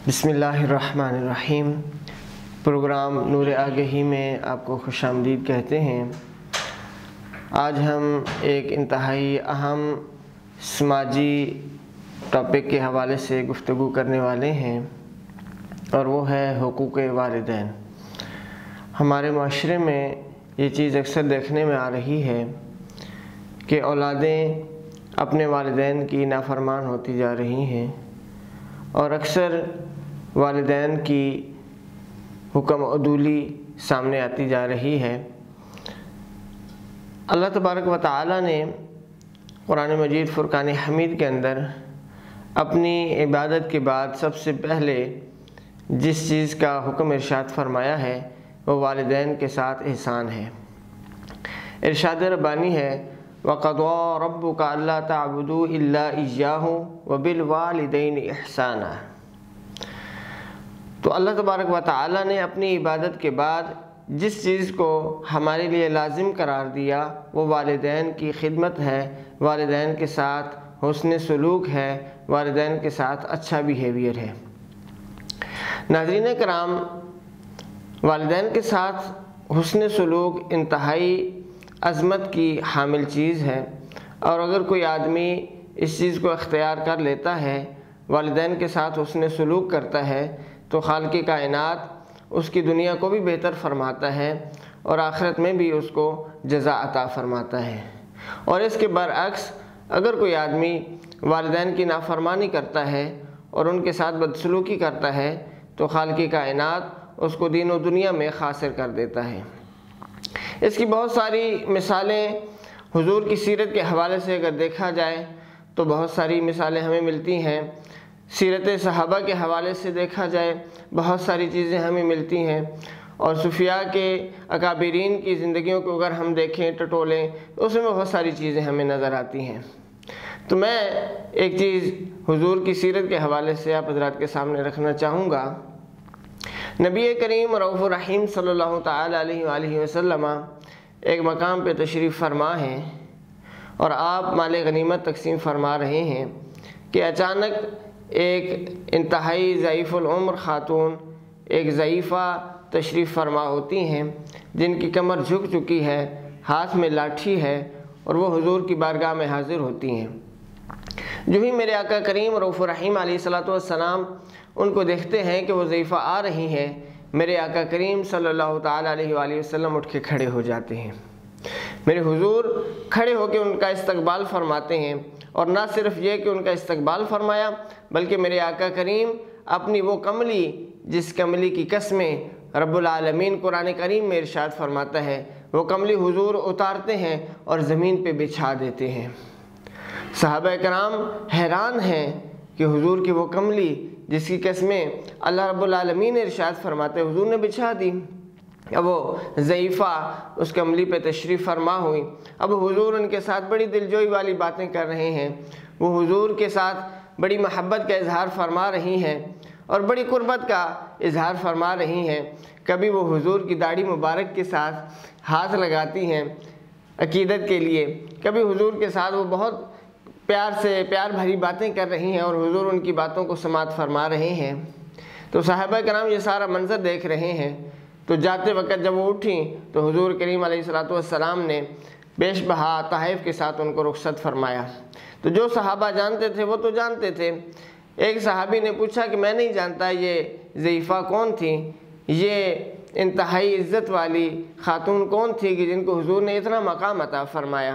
بسم اللہ الرحمن الرحیم۔ پروگرام نور آگہی میں آپ کو خوش آمدید کہتے ہیں۔ آج ہم ایک انتہائی اہم سماجی ٹاپک کے حوالے سے گفتگو کرنے والے ہیں، اور وہ ہے حقوق والدین۔ ہمارے معاشرے میں یہ چیز اکثر دیکھنے میں آ رہی ہے کہ اولادیں اپنے والدین کی نافرمان ہوتی جا رہی ہیں، اور اکثر والدین کی حکم عدولی سامنے آتی جا رہی ہے۔ اللہ تبارک و تعالی نے قرآن مجید فرقان حمید کے اندر اپنی عبادت کے بعد سب سے پہلے جس چیز کا حکم ارشاد فرمایا ہے وہ والدین کے ساتھ احسان ہے۔ ارشاد ربانی ہے وَقَضَىٰ رَبُّكَ أَلَّا تَعْبُدُوا إِلَّا إِيَّاهُ وَبِالْوَالِدَيْنِ إِحْسَانًا۔ تو اللہ تبارک و تعالی نے اپنی عبادت کے بعد جس چیز کو ہمارے لیے لازم قرار دیا وہ والدین کی خدمت ہے، والدین کے ساتھ حسن سلوک ہے، والدین کے ساتھ اچھا بیہیویئر ہے۔ ناظرین کرام، والدین کے ساتھ حسن سلوک انتہائی عظمت کی حامل چیز ہے، اور اگر کوئی آدمی اس چیز کو اختیار کر لیتا ہے، والدین کے ساتھ حسن سلوک کرتا ہے، تو خالق کائنات اس کی دنیا کو بھی بہتر فرماتا ہے اور آخرت میں بھی اس کو جزا عطا فرماتا ہے۔ اور اس کے برعکس اگر کوئی آدمی والدین کی نافرمانی کرتا ہے اور ان کے ساتھ بدسلوکی کرتا ہے تو خالق کائنات اس کو دین و دنیا میں خاسر کر دیتا ہے۔ اس کی بہت ساری مثالیں حضور کی سیرت کے حوالے سے اگر دیکھا جائے تو بہت ساری مثالیں ہمیں ملتی ہیں۔ سیرت صحابہ کے حوالے سے دیکھا جائے بہت ساری چیزیں ہمیں ملتی ہیں، اور صوفیاء کے اکابرین کی زندگیوں کو اگر ہم دیکھیں ٹٹولیں تو اس میں بہت ساری چیزیں ہمیں نظر آتی ہیں۔ تو میں ایک چیز حضور کی سیرت کے حوالے سے آپ حضرات کے سامنے رکھنا چاہوں گا۔ نبی کریم رؤوف الرحیم صلی اللہ تعالی علیہ وآلہ وسلم ایک مقام پہ تشریف فرما ہیں اور آپ مال غنیمت تقسیم فرما رہے ہیں کہ اچانک ایک انتہائی ضعیف العمر خاتون، ایک ضعیفہ تشریف فرما ہوتی ہیں جن کی کمر جھک چکی ہے، ہاتھ میں لاٹھی ہے، اور وہ حضور کی بارگاہ میں حاضر ہوتی ہیں۔ جو ہی میرے آقا کریم رؤوف الرحیم علیہ السلام ان کو دیکھتے ہیں کہ وہ ضعیفہ آ رہی ہیں، میرے آقا کریم صلی اللہ تعالی علیہ وآلہ وسلم اٹھ کے کھڑے ہو جاتے ہیں۔ میرے حضور کھڑے ہو کے ان کا استقبال فرماتے ہیں، اور نہ صرف یہ کہ ان کا استقبال فرمایا بلکہ میرے آقا کریم اپنی وہ کملی جس کملی کی قسمیں رب العالمین قرآن کریم میں ارشاد فرماتا ہے، وہ کملی حضور اتارتے ہیں اور زمین پہ بچھا دیتے ہیں۔ صحابہ کرام حیران ہیں کہ حضور کی وہ کملی جس کی قسمیں اللہ رب العالمین نے ارشاد فرماتے حضور نے بچھا دی۔ اب وہ ضعیفہ اس کملی پہ تشریف فرما ہوئی، اب حضور ان کے ساتھ بڑی دلجوئی والی باتیں کر رہے ہیں، وہ حضور کے ساتھ بڑی محبت کا اظہار فرما رہی ہیں اور بڑی قربت کا اظہار فرما رہی ہیں۔ کبھی وہ حضور کی داڑھی مبارک کے ساتھ ہاتھ لگاتی ہیں عقیدت کے لیے، کبھی حضور کے ساتھ وہ بہت پیار بھری باتیں کر رہی ہیں اور حضور ان کی باتوں کو سماعت فرما رہے ہیں۔ تو صحابہ کرام یہ سارا منظر دیکھ رہے ہیں۔ تو جاتے وقت جب وہ اٹھیں تو حضور کریم علیہ السلام نے بیش بہا تحائف کے ساتھ ان کو رخصت فرمایا۔ تو جو صحابہ جانتے تھے وہ تو جانتے تھے۔ ایک صحابی نے پوچھا کہ میں نہیں جانتا یہ ضعیفہ کون تھی، یہ انتہائی عزت والی خاتون کون تھی کہ جن کو حضور نے اتنا مقام عطا فرمایا؟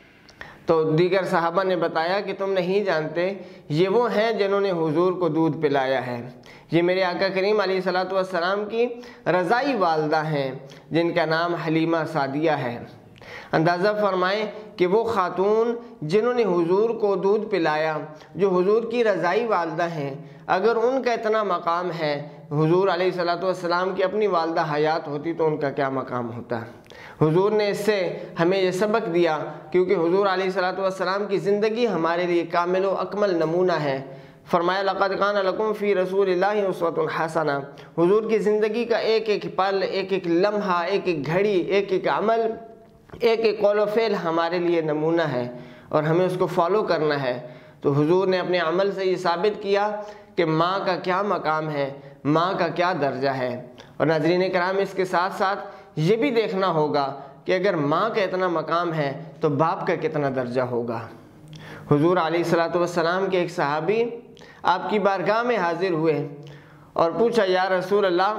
تو دیگر صحابہ نے بتایا کہ تم نہیں جانتے، یہ وہ ہیں جنہوں نے حضور کو دودھ پلایا ہے، یہ میرے آقا کریم علیہ السلام کی رضائی والدہ ہیں جن کا نام حلیمہ سعدیہ ہے۔ اندازہ فرمائیں کہ وہ خاتون جنہوں نے حضور کو دودھ پلایا، جو حضور کی رضائی والدہ ہیں، اگر ان کا اتنا مقام ہے، حضور علیہ السلام کی اپنی والدہ حیات ہوتی تو ان کا کیا مقام ہوتا؟ حضور نے اس سے ہمیں یہ سبق دیا، کیونکہ حضور علیہ السلام کی زندگی ہمارے لیے کامل و اکمل نمونہ ہے۔ فرمایا لَقَدْ كَانَ لَكُمْ فِي رَسُولِ اللَّهِ أُسْوَةٌ حَسَنَةٌ۔ حضور کی زندگی کا ایک ایک پل، ایک ایک لمحہ، ایک ایک گھڑی، ایک ایک عمل، ایک ایک قول و فعل ہمارے لیے نمونہ ہے اور ہمیں اس کو فالو کرنا ہے۔ تو حضور نے اپنے عمل سے یہ ثابت کیا کہ ماں کا کیا مقام ہے، ماں کا کیا درجہ ہے۔ اور ناظرین کرام، اس کے ساتھ ساتھ یہ بھی دیکھنا ہوگا کہ اگر ماں کا اتنا مقام ہے تو باپ کا کتنا درجہ ہوگا۔ حضور علیہ الصلوۃ والسلام کے ایک صحابی آپ کی بارگاہ میں حاضر ہوئے اور پوچھا، یا رسول اللہ،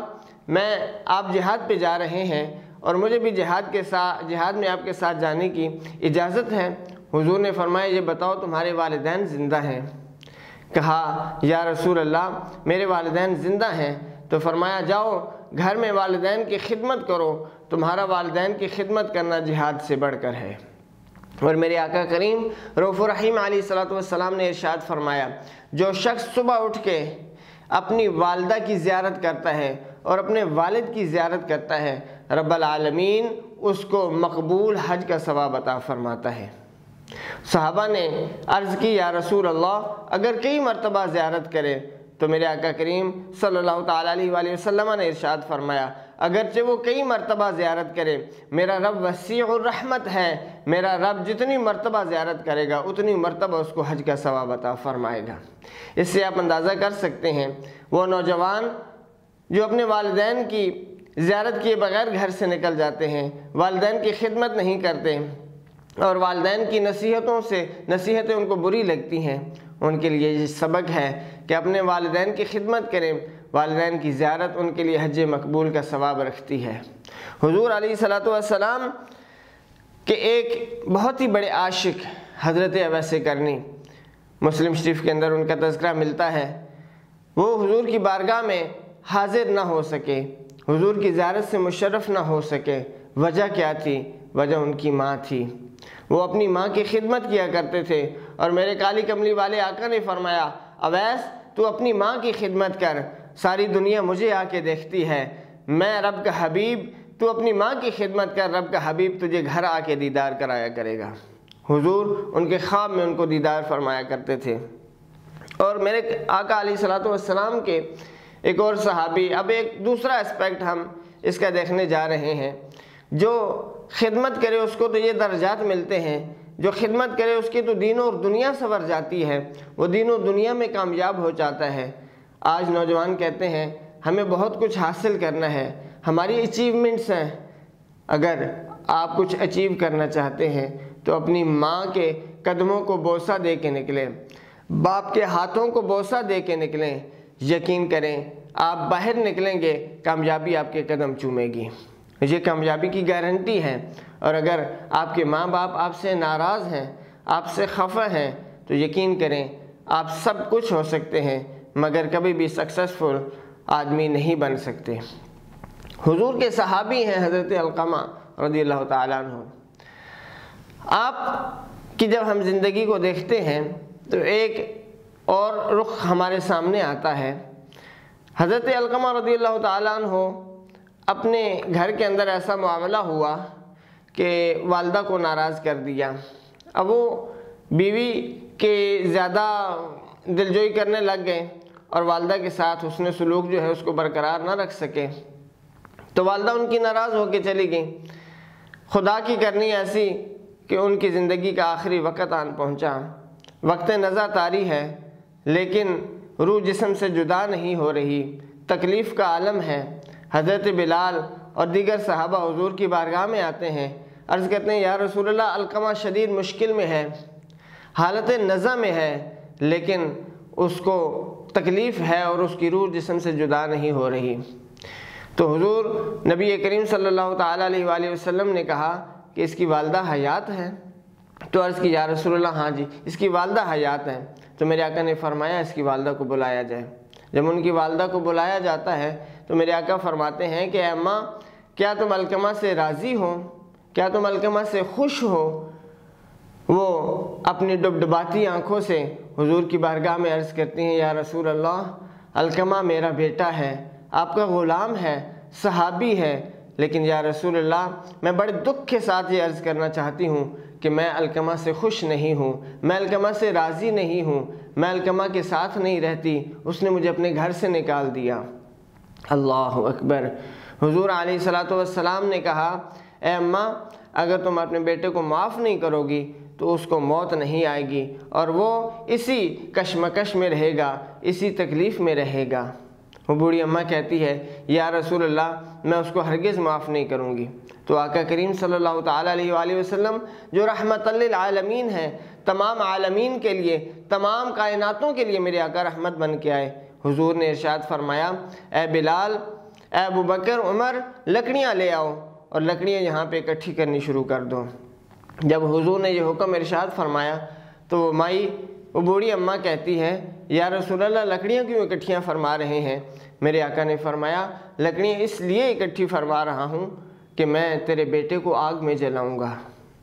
آپ جہاد پہ جا رہے ہیں اور مجھے بھی جہاد میں آپ کے ساتھ جانے کی اجازت ہے۔ حضور نے فرمایا، یہ بتاؤ تمہارے والدین زندہ ہیں؟ کہا، یا رسول اللہ میرے والدین زندہ ہیں۔ تو فرمایا، جاؤ گھر میں والدین کی خدمت کرو، تمہارا والدین کی خدمت کرنا جہاد سے بڑھ کر ہے۔ اور میرے آقا کریم رؤوف الرحیم علیہ الصلوۃ والسلام نے ارشاد فرمایا، جو شخص صبح اٹھ کے اپنی والدہ کی زیارت کرتا ہے اور اپنے والد کی زیارت کرتا ہے، رب العالمین اس کو مقبول حج کا ثواب عطا فرماتا ہے۔ صحابہ نے عرض کی، یا رسول اللہ اگر کئی مرتبہ زیارت کرے؟ تو میرے آقا کریم صلی اللہ تعالیٰ علیہ وآلہ وسلم نے ارشاد فرمایا، اگرچہ وہ کئی مرتبہ زیارت کرے، میرا رب وسیع الرحمت ہے، میرا رب جتنی مرتبہ زیارت کرے گا اتنی مرتبہ اس کو حج کا ثواب عطا فرمائے گا۔ اس سے آپ اندازہ کر سکتے ہیں وہ نوجوان جو اپنے والدین کی زیارت کیے بغیر گھر سے نکل جاتے ہیں، والدین کی خدمت نہیں کرتے اور والدین کی نصیحتیں ان کو بری لگتی ہیں، ان کے لیے یہ سبق ہے کہ اپنے والدین کی خدمت کریں۔ والدین کی زیارت ان کے لیے حج مقبول کا ثواب رکھتی ہے۔ حضور علیہ الصلوۃ والسلام کے ایک بہت ہی بڑے عاشق حضرت اویس کرنی، مسلم شریف کے اندر ان کا تذکرہ ملتا ہے، وہ حضور کی بارگاہ میں حاضر نہ ہو سکے، حضور کی زیارت سے مشرف نہ ہو سکے۔ وجہ کیا تھی؟ وجہ ان کی ماں تھی۔ وہ اپنی ماں کی خدمت کیا کرتے تھے اور میرے کالی کملی والے آقا نے فرمایا، اویس تو اپنی ماں کی خدمت کر، ساری دنیا مجھے آ کے دیکھتی ہے، میں رب کا حبیب، تو اپنی ماں کی خدمت کر، رب کا حبیب تجھے گھر آ کے دیدار کرایا کرے گا۔ حضور ان کے خواب میں ان کو دیدار فرمایا کرتے تھے۔ اور میرے آقا علیہ الصلوۃ والسلام کے ایک اور صحابی، اب ایک دوسرا اسپیکٹ ہم اس کا دیکھنے جا رہے ہیں، جو خدمت کرے اس کو تو یہ درجات ملتے ہیں، جو خدمت کرے اس کی تو دین اور دنیا سنور جاتی ہے، وہ دین و دنیا میں کامیاب ہو جاتا ہے۔ آج نوجوان کہتے ہیں ہمیں بہت کچھ حاصل کرنا ہے، ہماری اچیومنٹس ہیں۔ اگر آپ کچھ اچیو کرنا چاہتے ہیں تو اپنی ماں کے قدموں کو بوسہ دے کے نکلیں، باپ کے ہاتھوں کو بوسہ دے کے نکلیں، یقین کریں آپ باہر نکلیں گے، کامیابی آپ کے قدم چومے گی، یہ کامیابی کی گارنٹی ہے۔ اور اگر آپ کے ماں باپ آپ سے ناراض ہیں، آپ سے خفا ہیں، تو یقین کریں آپ سب کچھ ہو سکتے ہیں مگر کبھی بھی سکسیسفل آدمی نہیں بن سکتے۔ حضور کے صحابی ہیں حضرت علقمہ رضی اللہ تعالیٰ عنہ۔ آپ کی جب ہم زندگی کو دیکھتے ہیں تو ایک اور رخ ہمارے سامنے آتا ہے۔ حضرت علقمہ رضی اللہ تعالیٰ عنہ اپنے گھر کے اندر ایسا معاملہ ہوا کہ والدہ کو ناراض کر دیا۔ اب وہ بیوی کے زیادہ دلجوئی کرنے لگ گئے اور والدہ کے ساتھ حسن سلوک جو ہے اس کو برقرار نہ رکھ سکے، تو والدہ ان کی ناراض ہو کے چلی گئیں۔ خدا کی کرنی ایسی کہ ان کی زندگی کا آخری وقت آن پہنچا، وقت نزع طاری ہے لیکن روح جسم سے جدا نہیں ہو رہی، تکلیف کا عالم ہے۔ حضرت بلال اور دیگر صحابہ حضور کی بارگاہ میں آتے ہیں، عرض کرتے ہیں یا رسول اللہ علقمہ شدید مشکل میں ہے، حالت نزع میں ہے، لیکن اس کو تکلیف ہے اور اس کی روح جسم سے جدا نہیں ہو رہی۔ تو حضور نبی کریم صلی اللہ تعالیٰ علیہ وآلہ وسلم نے کہا کہ اس کی والدہ حیات ہے؟ تو عرض کی یا رسول اللہ ہاں جی اس کی والدہ حیات ہے۔ تو میرے آقا نے فرمایا اس کی والدہ کو بلایا جائے۔ جب ان کی والدہ کو بلایا جاتا ہے تو میرے آقا فرماتے ہیں کہ اے اماں کیا تم علقمہ سے راضی ہو؟ کیا تم علقمہ سے خوش ہو؟ وہ اپنی ڈبڈباتی آنکھوں سے حضور کی بارگاہ میں عرض کرتی ہیں یا رسول اللہ علقمہ میرا بیٹا ہے، آپ کا غلام ہے، صحابی ہے، لیکن یا رسول اللہ میں بڑے دکھ کے ساتھ یہ عرض کرنا چاہتی ہوں کہ میں علقمہ سے خوش نہیں ہوں، میں علقمہ سے راضی نہیں ہوں، میں علقمہ کے ساتھ نہیں رہتی، اس نے مجھے اپنے گھر سے نکال دیا۔ اللہ اکبر۔ حضور علیہ الصلوۃ والسلام نے کہا اے اماں اگر تم اپنے بیٹے کو معاف نہیں کرو گی تو اس کو موت نہیں آئے گی اور وہ اسی کشمکش میں رہے گا، اسی تکلیف میں رہے گا۔ وہ بوڑھی اماں کہتی ہے یا رسول اللہ میں اس کو ہرگز معاف نہیں کروں گی۔ تو آقا کریم صلی اللہ تعالیٰ علیہ وآلہ وسلم جو رحمت للعالمین ہیں، تمام عالمین کے لیے، تمام کائناتوں کے لیے میرے آقا رحمت بن کے آئے، حضور نے ارشاد فرمایا اے بلال، اے ابو بکر، عمر، لکڑیاں لے آؤ اور لکڑیاں یہاں پہ اکٹھی کرنی شروع کر دو۔ جب حضور نے یہ حکم ارشاد فرمایا تو وہ بوڑھی اماں کہتی ہے یا رسول اللہ لکڑیاں کیوں اکٹھیاں فرما رہے ہیں؟ میرے آقا نے فرمایا لکڑیاں اس لیے اکٹھی فرما رہا ہوں کہ میں تیرے بیٹے کو آگ میں جلاؤں گا۔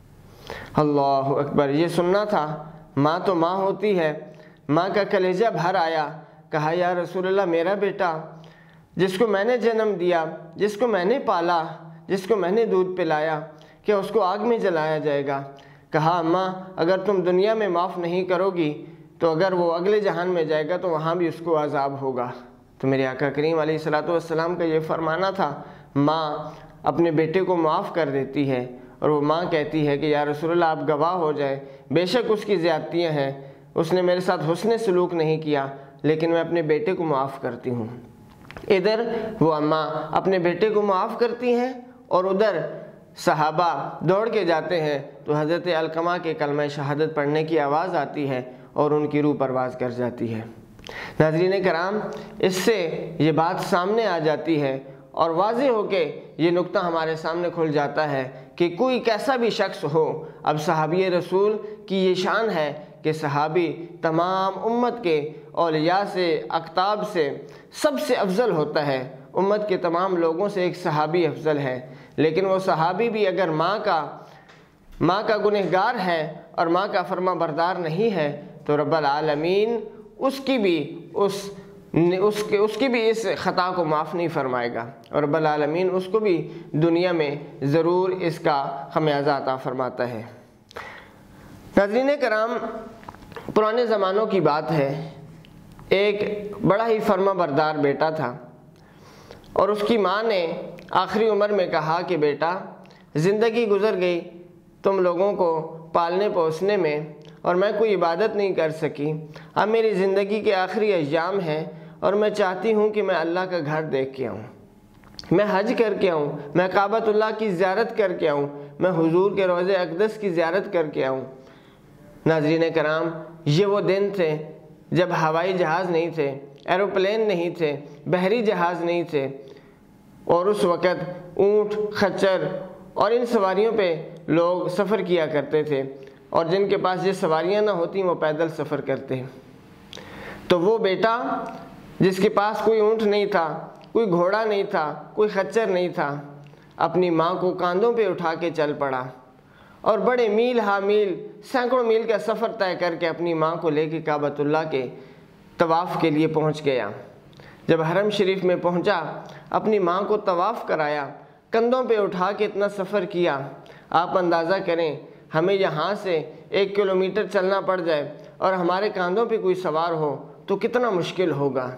اللہ اکبر! یہ سننا تھا۔ ماں تو ماں ہوتی ہے، ماں کا کلیجہ بھر آیا، کہا یا رسول اللہ میرا بیٹا جس کو میں نے جنم دیا، جس کو میں نے پالا، جس کو میں نے دودھ پلایا، کیا اس کو آگ میں جلایا جائے گا؟ کہا اماں اگر تم دنیا میں معاف نہیں کرو گی تو اگر وہ اگلے جہان میں جائے گا تو وہاں بھی اس کو عذاب ہوگا۔ تو میرے آقا کریم علیہ الصلوۃ والسلام کا یہ فرمانا تھا، ماں اپنے بیٹے کو معاف کر دیتی ہے اور وہ ماں کہتی ہے کہ یا رسول اللہ آپ گواہ ہو جائے، بے شک اس کی زیادتیاں ہیں، اس نے میرے ساتھ حسن سلوک نہیں کیا، لیکن میں اپنے بیٹے کو معاف کرتی ہوں۔ ادھر وہ اماں اپنے بیٹے کو معاف کرتی ہیں اور ادھر صحابہ دوڑ کے جاتے ہیں تو حضرت علقمہ کے کلمہ شہادت پڑھنے کی آواز آتی ہے اور ان کی روح پرواز کر جاتی ہے۔ ناظرین کرام، اس سے یہ بات سامنے آ جاتی ہے اور واضح ہو کے یہ نقطہ ہمارے سامنے کھل جاتا ہے کہ کوئی کیسا بھی شخص ہو، اب صحابی رسول کی یہ شان ہے کہ صحابی تمام امت کے اولیاء سے، اقطاب سے سب سے افضل ہوتا ہے۔ امت کے تمام لوگوں سے ایک صحابی افضل ہے، لیکن وہ صحابی بھی اگر ماں کا گنہگار ہے اور ماں کا فرما بردار نہیں ہے تو رب العالمین اس کی بھی اس خطا کو معاف نہیں فرمائے گا اور رب العالمین اس کو بھی دنیا میں ضرور اس کا خمیازہ عطا فرماتا ہے۔ ناظرین کرام، پرانے زمانوں کی بات ہے، ایک بڑا ہی فرما بردار بیٹا تھا اور اس کی ماں نے آخری عمر میں کہا کہ بیٹا زندگی گزر گئی تم لوگوں کو پالنے پوسنے میں اور میں کوئی عبادت نہیں کر سکی، اب میری زندگی کے آخری ایام ہیں اور میں چاہتی ہوں کہ میں اللہ کا گھر دیکھ کے آؤں، میں حج کر کے آؤں، میں کعبۃ اللہ کی زیارت کر کے آؤں، میں حضور کے روضہ اقدس کی زیارت کر کے آؤں۔ ناظرین کرام، یہ وہ دن تھے جب ہوائی جہاز نہیں تھے، ایروپلین نہیں تھے، بحری جہاز نہیں تھے، اور اس وقت اونٹ، خچر اور ان سواریوں پہ لوگ سفر کیا کرتے تھے، اور جن کے پاس یہ سواریاں نہ ہوتی وہ پیدل سفر کرتے۔ تو وہ بیٹا جس کے پاس کوئی اونٹ نہیں تھا، کوئی گھوڑا نہیں تھا، کوئی خچر نہیں تھا، اپنی ماں کو کاندھوں پہ اٹھا کے چل پڑا اور بڑے میل ہا میل، سینکڑوں میل کا سفر طے کر کے اپنی ماں کو لے کے کعبۃ اللہ کے طواف کے لیے پہنچ گیا۔ جب حرم شریف میں پہنچا، اپنی ماں کو طواف کرایا، کندھوں پہ اٹھا کے اتنا سفر کیا۔ آپ اندازہ کریں، ہمیں یہاں سے 1 کلومیٹر چلنا پڑ جائے اور ہمارے کاندھوں پہ کوئی سوار ہو تو کتنا مشکل ہوگا۔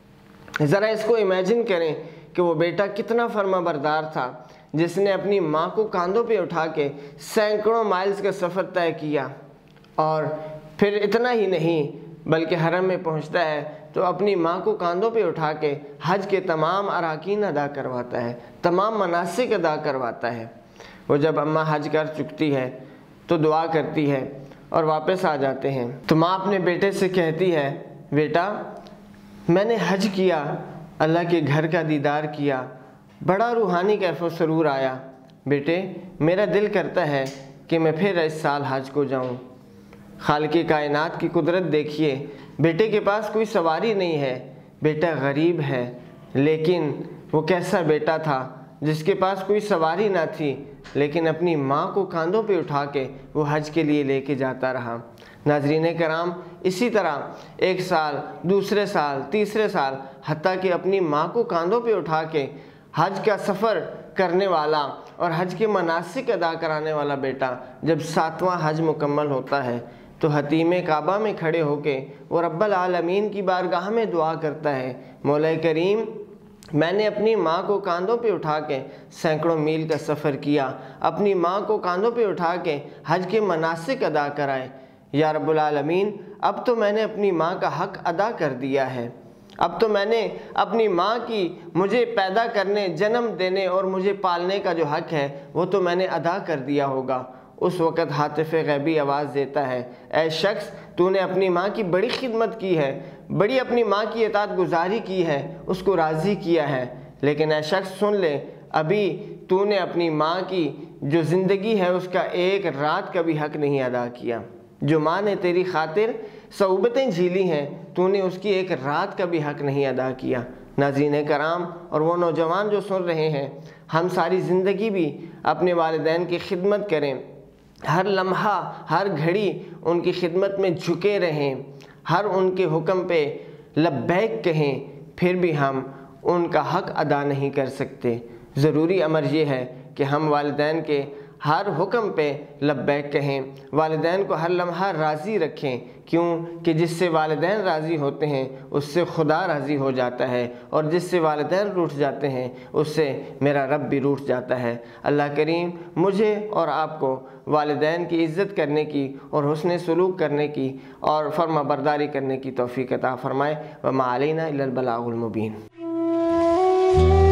ذرا اس کو امیجن کریں کہ وہ بیٹا کتنا فرما بردار تھا جس نے اپنی ماں کو کاندھوں پہ اٹھا کے سینکڑوں مائلز کا سفر طے کیا، اور پھر اتنا ہی نہیں بلکہ حرم میں پہنچتا ہے تو اپنی ماں کو کاندھوں پہ اٹھا کے حج کے تمام اراکین ادا کرواتا ہے، تمام مناسک ادا کرواتا ہے۔ وہ جب اماں حج کر چکتی ہے تو دعا کرتی ہے اور واپس آ جاتے ہیں تو ماں اپنے بیٹے سے کہتی ہے بیٹا میں نے حج کیا، اللہ کے گھر کا دیدار کیا، بڑا روحانی کیف و سرور آیا، بیٹے میرا دل کرتا ہے کہ میں پھر اس سال حج کو جاؤں۔ خالق کائنات کی قدرت دیکھیے، بیٹے کے پاس کوئی سواری نہیں ہے، بیٹا غریب ہے، لیکن وہ کیسا بیٹا تھا جس کے پاس کوئی سواری نہ تھی لیکن اپنی ماں کو کاندھوں پہ اٹھا کے وہ حج کے لیے لے کے جاتا رہا۔ ناظرین کرام، اسی طرح 1 سال، دوسرے سال، تیسرے سال، حتیٰ کہ اپنی ماں کو کاندھوں پہ اٹھا کے حج کا سفر کرنے والا اور حج کے مناسک ادا کرانے والا بیٹا جب 7واں حج مکمل ہوتا ہے تو حتیم کعبہ میں کھڑے ہو کے وہ رب العالمین کی بارگاہ میں دعا کرتا ہے، مولا کریم मैंने अपनी माँ को कांधों पे उठा के सैकड़ों मील का सफ़र किया, अपनी माँ को कांधों पे उठा के हज के मनासिक अदा कराए। या रब्बुल आलमीन, अब तो मैंने अपनी माँ का हक़ अदा कर दिया है। अब तो मैंने अपनी माँ की मुझे पैदा करने, जन्म देने और मुझे पालने का जो हक़ है वो तो मैंने अदा कर दिया होगा। उस वक़्त हातिफ़ ग़ैबी आवाज़ देता है, ऐ शख्स, तूने अपनी माँ की बड़ी खिदमत की है, बड़ी अपनी माँ की इताअत गुज़ारी की है, उसको राज़ी किया है, लेकिन ऐ शख्स सुन ले, अभी तूने अपनी माँ की जो ज़िंदगी है उसका एक रात का भी हक़ नहीं अदा किया। जो माँ ने तेरी खातिर सऊबतें झीली हैं, तूने उसकी एक रात का भी हक़ नहीं अदा किया। नाज़रीन कराम और वो नौजवान जो सुन रहे हैं, हम सारी ज़िंदगी भी अपने वालिदैन की खिदमत करें, हर लम्हा हर घड़ी उनकी खिदमत में झुके रहें, हर उनके हुक्म पे लब्बैक कहें, फिर भी हम उनका हक़ अदा नहीं कर सकते। ज़रूरी अमर ये है कि हम वालिदैन के हर हुक्म पे लब्बैक कहें, वालिदैन को हर लम्हा राज़ी रखें। क्यों कि जिससे वालिदैन राज़ी होते हैं उससे खुदा राज़ी हो जाता है, और जिससे वालिदैन रूठ जाते हैं उससे मेरा रब भी रूठ जाता है। अल्लाह करीम मुझे और आपको वालिदैन की इज़्ज़त करने की और हुस्न सलूक करने की और फर्माबरदारी करने की तौफ़ीक़ अता फ़रमाए। व मा अलैना इल्लल बलागुल मुबीन।